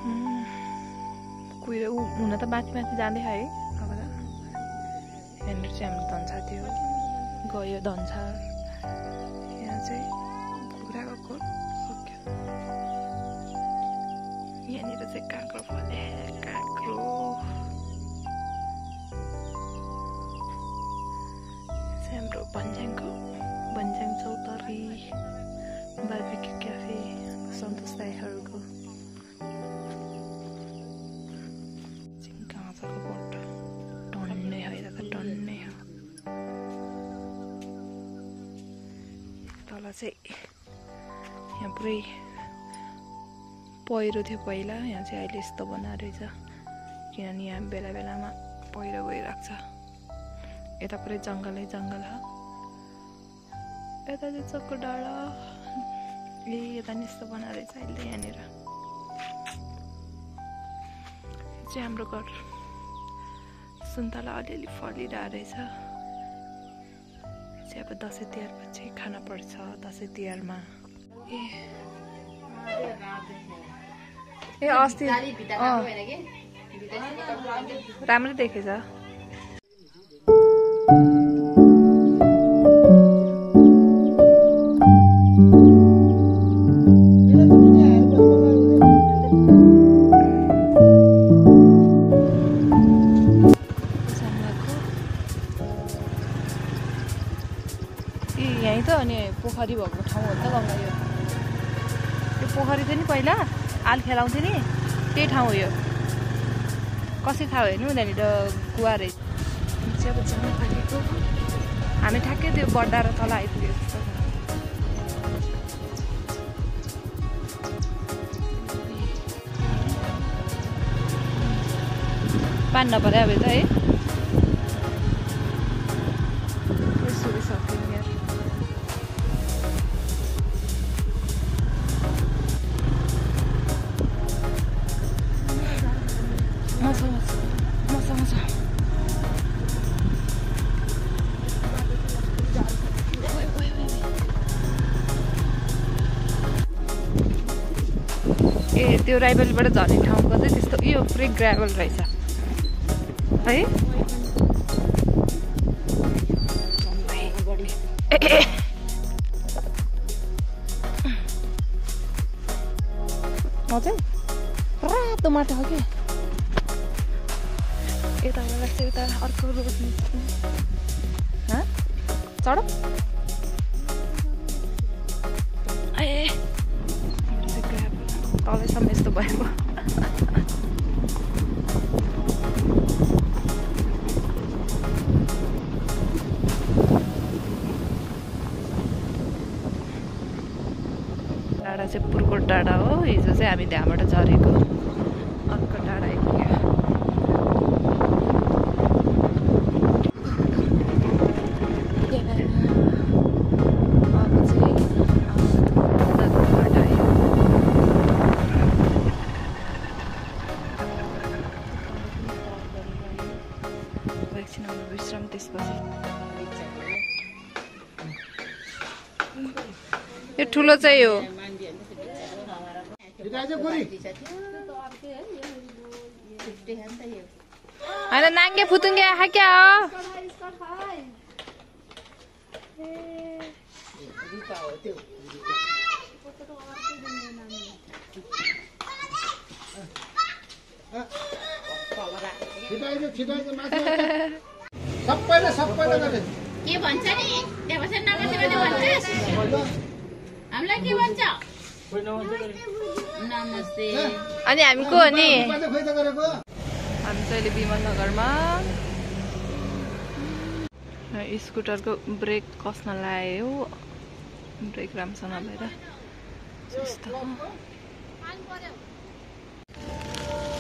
कुहिरो हुन त माथि माथि जाँदै है अब त यहाँनिर चाहिँ हाम्रो धन्सा थियो गयो धन्सा यहाँ चाहिँ कुखुराको खोर सक्यो यहाँनिर चाहिँ काँक्रो फले काँक्रो हाम्रो भन्ज्याङ चौतारी बार्बेक्यू क्याफे सन्तोष दाइहरूको काँचाको बोट टन्नै हो यता त टन्नै हो तल चाहिँ यहाँ पुरै पहिरो थियो पहिला यहाँ चाहिँ अहिले यस्तो बनाएर रहेछ किनभने यहाँ बेला बेलामा पहिरो गइरहेको छ यता पुरै जङ्गलै जङ्गल हो यता चाहिँ चक्को डाँडा यता नि यस्तो बनाएर रहेछ अहिले यहाँनिर चाहिँ हाम्रो घर सुन्तला अलिअलि फलिरहेको रहेछ चाहिँ अब दसैँ तिहार पछि खान पर्छ दसैँ तिहारमा ए अस्ति राम्रै देखेछ यहीँ त अनि पोखरी भएको ठाउँ हो नि त गङ्गा यो पोखरी थियो नि पहिला आल खेलाउँथ्यो नि त्यही ठाउँ हो यो कसै थाहा हेर्नु त्यहाँनिर कुवा रहेछ चाहिँ अब जानु थालेको हामी ठ्याक्कै त्यो बड्डा र तल आइपुग्यो जस्तो पान नपऱ्यो अब त है ए त्यो राइबलबाट झर्ने ठाउँको चाहिँ त्यस्तो यो पुरै ग्राभल रहेछ है चाहिँ रातो माटो हो कि यताबाट लाग्छ यता अर्को रोड चढ ए तलैसम्म यस्तो भएको डाँडा चाहिँ पुर्कोट डाँडा हो हिजो चाहिँ हामी त्यहाँबाट झरेको अर्को डाँडा आइपुग्यो विश्राम त्यसपछि यो ठुलो चाहिँ हो होइन नाङ्गे फुतुङ्गे आखा क्या के भन्छ नि देवसन नमस्ते भने भन्छस् हामीलाई के भन्छ नमस्ते अनि हामी को हो नि हामी चाहिँ विमल नगरमा स्कुटरको ब्रेक कस्न लाग्यो ब्रेक राम्रोसँग नभएर